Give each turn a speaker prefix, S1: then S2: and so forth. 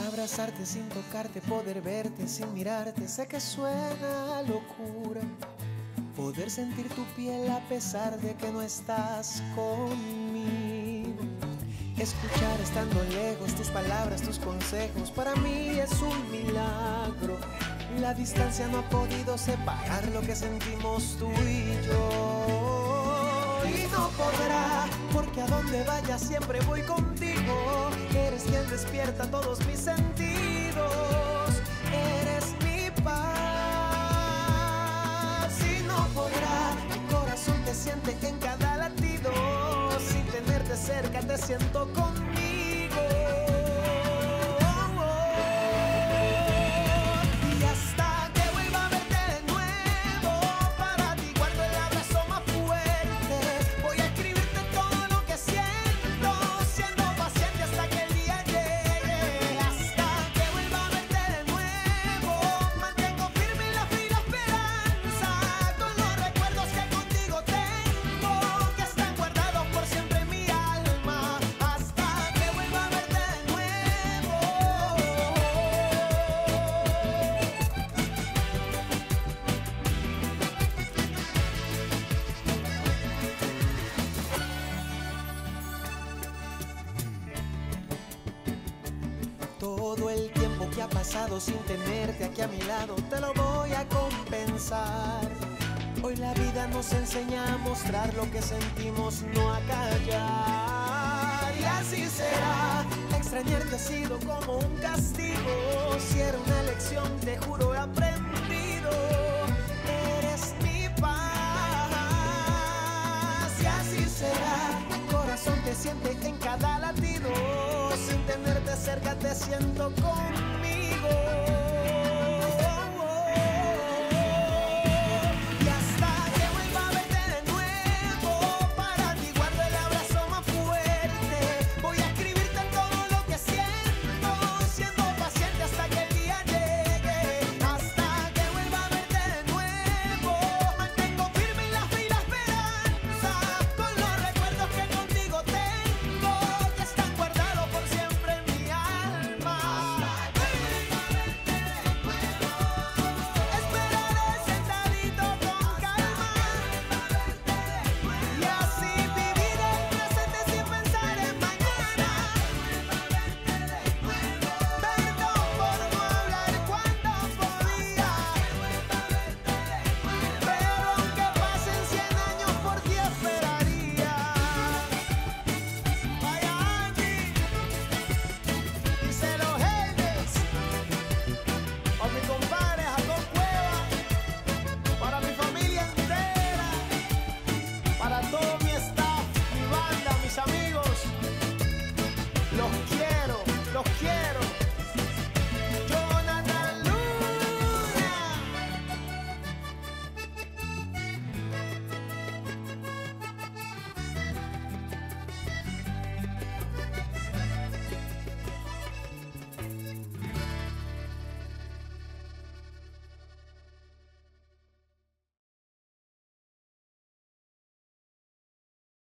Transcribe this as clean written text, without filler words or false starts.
S1: Abrazarte sin tocarte, poder verte sin mirarte. Sé que suena a locura poder sentir tu piel a pesar de que no estás conmigo. Escuchar estando lejos tus palabras, tus consejos, para mí es un milagro. La distancia no ha podido separar lo que sentimos tú y yo. Y no podrá, porque a donde vaya siempre voy contigo. Eres quien despierta todos mis sentidos. Eres mi paz. Y no podrá, mi corazón te siente en cada latido. Sin tenerte cerca te siento conmigo. Todo el tiempo que ha pasado sin tenerte aquí a mi lado te lo voy a compensar. Hoy la vida nos enseña a mostrar lo que sentimos, no a callar. Y así será, extrañarte ha sido como un castigo. Si era una lección, te juro he aprendido. Eres mi paz. Y así será, mi corazón te siente en cada latido. Sin tenerte cerca te siento conmigo.